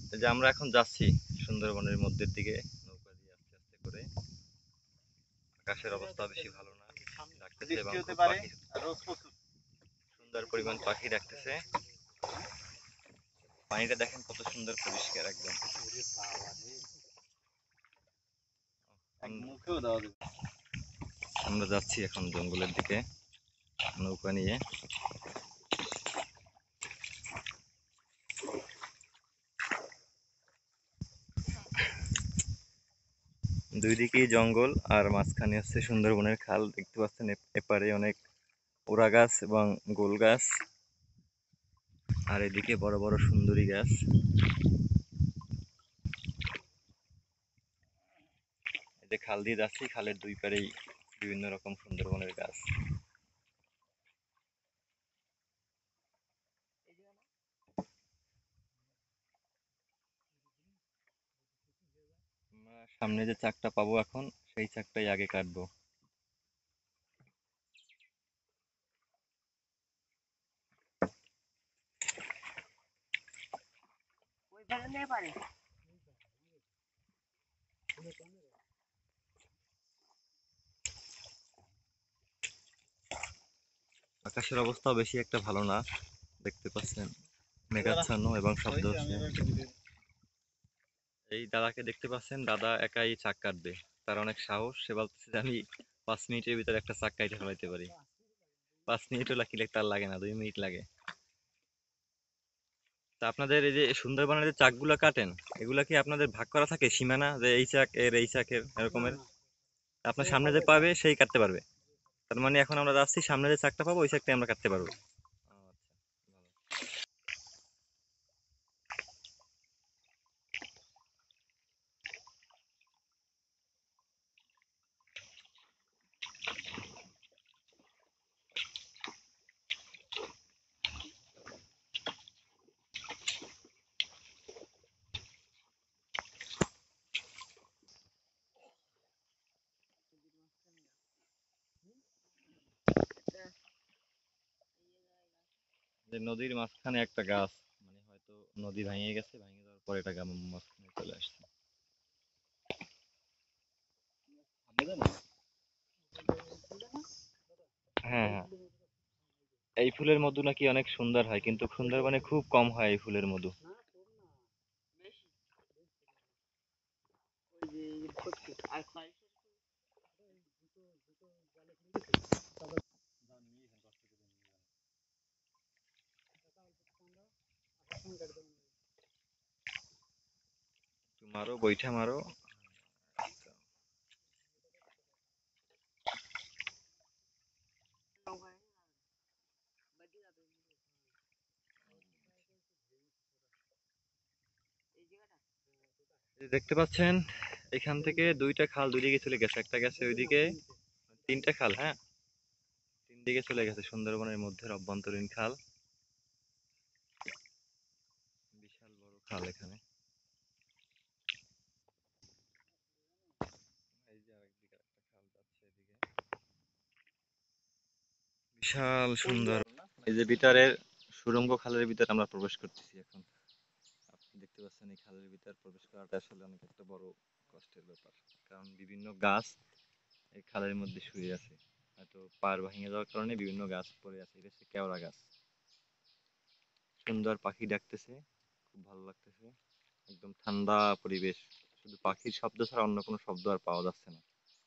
এই যে আমরা এখন যাচ্ছি সুন্দরবনের মধ্যের দিকে নৌকা দিয়ে আস্তে আস্তে করে। আকাশের অবস্থা বেশি ভালো না, ডাকতেছে এবং খুব পাখি, সুন্দর পরিমাণ পাখি ডাকতেছে। পানিটা দেখেন কত সুন্দর পরিষ্কার একদম। আমরা যাচ্ছি এখন জঙ্গলের দিকে নৌকা নিয়ে। দুই দিকেই জঙ্গল আর মাঝখানে হচ্ছে সুন্দরবনের খাল। দেখতে পাচ্ছেন এপারে অনেক ওড়া গাছ এবং গোল গাছ, আর এদিকে বড় বড় সুন্দরী গাছ। এই যে খাল দিয়ে যাচ্ছি, খালের দুই পারেই বিভিন্ন রকম সুন্দরবনের গাছ। আমরা সামনে যে চাকটা পাবো এখন, সেই চাকটাই আগে কাটবো। আকাশের অবস্থাও বেশি একটা ভালো না, দেখতে পাচ্ছেন মেঘাচ্ছন্ন এবং শব্দ হচ্ছে। এই দাদাকে দেখতে পাচ্ছেন, দাদা একাই চাক কাটবে। তার অনেক সাহস, সে বলতেছে যে আমি 5 মিনিটের ভিতরে একটা চাক কাইটে ফেলাইতে পারি। 5 মিনিটও তার লাগে না, 2 মিনিট লাগে। তা আপনাদের এই যে সুন্দরবনের যে চাকগুলা কাটেন, এগুলা কি আপনাদের ভাগ করা থাকে সীমানা, যে এই চাক এর এই চাকের এরকমের? আপনার সামনে যে পাবে সেই কাটতে পারবে? তার মানে এখন আমরা যাচ্ছি, সামনে যে চাকটা পাবো ওই চাকটাই আমরা কাটতে পারবো। ও আচ্ছা, ভালো। যে নদীর মাঝখানে একটা গাছ, মানে হয়তো নদী ভেঙে গেছে, ভেঙে যাওয়ার পরে এটা মাঝখানে চলে আসছে। হ্যাঁ হ্যাঁ, এই ফুলের মধু নাকি অনেক সুন্দর হয়, কিন্তু সুন্দরবনে খুব কম হয় এই ফুলের মধু। একটু মারো, বৈঠা মারো। এই যে দেখতে পাচ্ছেন, এখান থেকে দুইটা খাল দুই দিকে চলে গেছে, একটা গেছে ওইদিকে, তিনটা খাল, হ্যাঁ, তিন দিকে চলে গেছে সুন্দরবনের মধ্যে অভ্যন্তরীণ খাল। বিশাল বড় খাল এখানে। এই যে আরেকদিকে একটা খাল যাচ্ছে এদিকে, বিশাল সুন্দর। এই যে ভিতরের সুড়ঙ্গ খালের ভিতরে আমরা প্রবেশ করতেছি এখন। আপনি দেখতে পাচ্ছেন এই খালের ভিতর প্রবেশ করাটা আসলে অনেক একটা বড় কষ্টের ব্যাপার, কারণ বিভিন্ন গাছ এই খালের মধ্যে শুয়ে আছে। হয়তো পাড় ভেঙে যাওয়ার কারণে বিভিন্ন গাছ পড়ে আছে। এটা হচ্ছে কেওড়া গাছ। সুন্দর পাখি ডাকতেছে, খুব ভালো লাগতেছে। একদম ঠান্ডা পরিবেশ, শুধু পাখির শব্দ ছাড়া অন্য কোনো শব্দ আর পাওয়া যাচ্ছে না।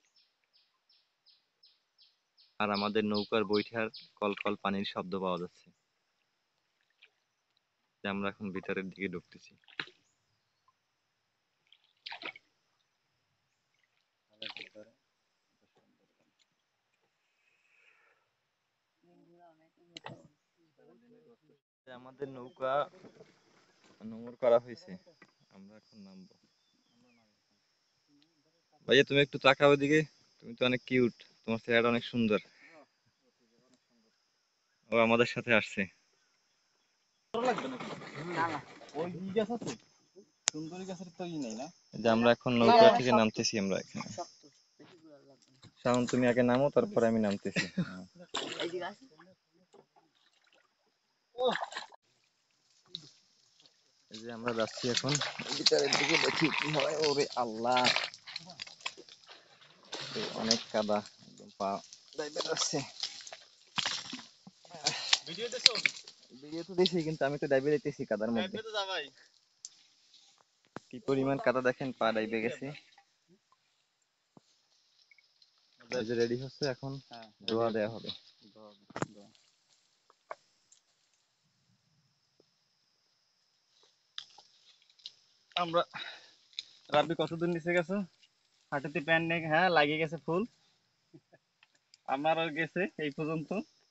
আর আমাদের নৌকার বৈঠার কলকল পানির শব্দ পাওয়া যাচ্ছে। যে আমরা এখন ভিতরের দিকে ঢুকতেছি। যে আমাদের নৌকা নোঙর করা হয়েছে, আমরা এখন নামবো। ভাইয়া তুমি একটু তাকাও ওদিকে, তুমি তো অনেক কিউট, তোমার চেহারা অনেক সুন্দর। ও আমাদের সাথে আসছে। যে আমরা এখন নৌকা থেকে নামতেছি, আমরা এখানে। শাওন তুমি আগে নামো, তারপরে আমি নামতেছি। এই যে আমরা যাচ্ছি এখন ভিতরের দিকে, দেখি কি হয়। ওরে আল্লাহ, অনেক কাদা, একদম পা ডাইবে যাচ্ছে। ভিডিও তো দেখছি, কিন্তু আমি তো ডাইবে যাইতেছি কাদার মধ্যে। কি পরিমাণ কাদা দেখেন, পা ডাইবে গেছে। এই যে রেডি হচ্ছে, এখন ধোয়া দেয়া হবে। আমরা রাব্বি কতদূর নিচে গেছো? হাঁটুতে প্যান্ট নেই, হ্যাঁ লাগিয়ে গেছে ফুল। আমারও গেছে এই পর্যন্ত।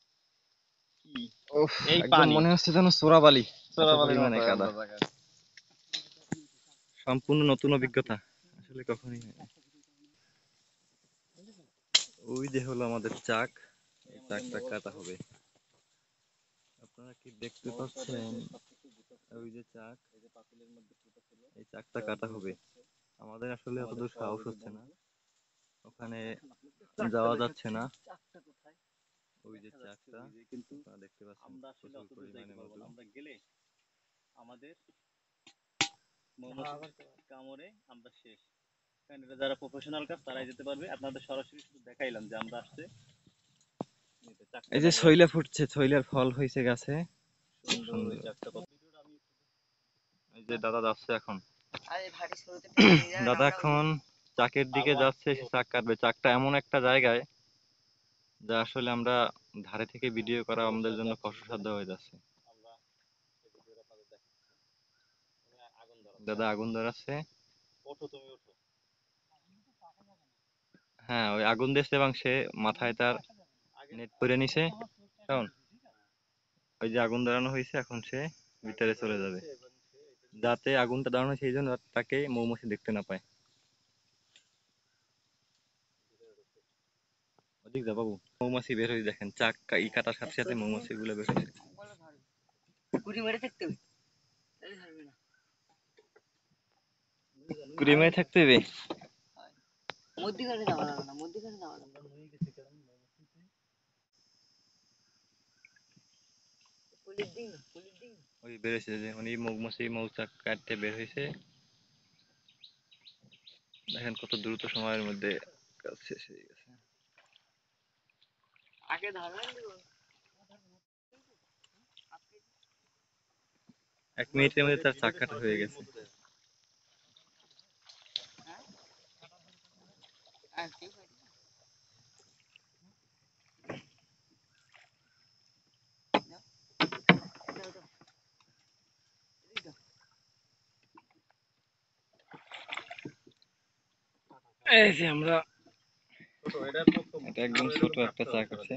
এই একদম মনে হচ্ছে যেন চোরাবালি, পরিমাণে কাদা। সম্পূর্ণ নতুন অভিজ্ঞতা, আসলে কখনোই হয় না। ওই যে হলো আমাদের চাক, এই চাকটা কাটা হবে। আপনারা কি দেখতে পাচ্ছেন? ওই যে চাক, এই চাকটা কাটা হবে। আমাদের আসলে অতদূর সাহস হচ্ছে না, ওখানে যাওয়া যাচ্ছে না। ওই যে চাকটা আপনারা দেখতে পাচ্ছেন, প্রচুর পরিমাণে মধু। আমরা গেলে আমাদের মৌমাছি কামড়ে আমরা শেষ। কারণ এটা যারা প্রফেশনাল কাজ তারাই যেতে পারবে। আপনাদের সরাসরি শুধু দেখাইলাম যে আমরা আসছে। এই যে ছইলা ফুটছে, ছইলার ফল হয়েছে গাছে। এই যে দাদা যাচ্ছে এখন, দাদা এখন চাকের দিকে যাচ্ছে, সে চাক কাটবে। চাকটা এমন একটা জায়গায় যা আসলে আমরা ধারে থেকে ভিডিও করা আমাদের জন্য কষ্টসাধ্য হয়ে যাচ্ছে। দাদা আগুন ধরাচ্ছে। হ্যাঁ, ওই আগুন দিচ্ছে এবং সে মাথায় তার নেট পরে নিছে। শোন, ওই যে আগুন ধরানো হয়েছে, এখন সে ভিতরে চলে যাবে, যাতে আগুনটা ধরানো সেই জন্য তাকে মৌমাছি দেখতে না পায়। ওদিক যা বাবু, মৌমাছি বের হয়ে দেখেন, চাক ই কাটার সাথে সাথে মৌমাছি গুলো বের হয়েছে। কুড়ি মেরে থাকতে হবে। ওই বের হয়েছে যে, মানে মৌমাছি মৌচাক কাটতে বের হয়েছে। দেখেন কত দ্রুত সময়ের মধ্যে কাজ শেষ হয়ে গেছে। এক মিনিটের মধ্যে তার চাক কাটা হয়ে গেছে। এই যে আমরা, এটা একদম ছোট একটা চাক আছে।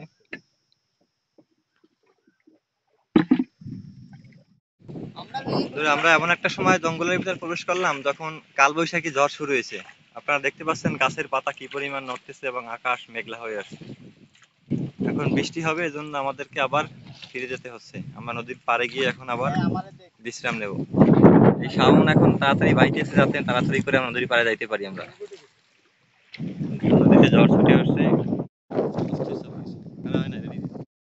আমরা এমন একটা সময় জঙ্গলের ভিতরে প্রবেশ করলাম যখন কালবৈশাখী ঝড় শুরু হয়েছে। আপনারা দেখতে পাচ্ছেন গাছের পাতা কি পরিমাণ নড়তেছে এবং আকাশ মেঘলা হয়ে আছে। এখন বৃষ্টি হবে, এজন্য আমাদেরকে আবার ফিরে যেতে হচ্ছে। আমরা নদীর পাড়ে গিয়ে এখন আবার বিশ্রাম নেব। এই শাওন এখন তাড়াতাড়ি বাইতেছে, যাতে তাড়াতাড়ি করে আমরা নদীর পাড়ে যাইতে পারি। আমরা নদীতে ঝড় ছুটে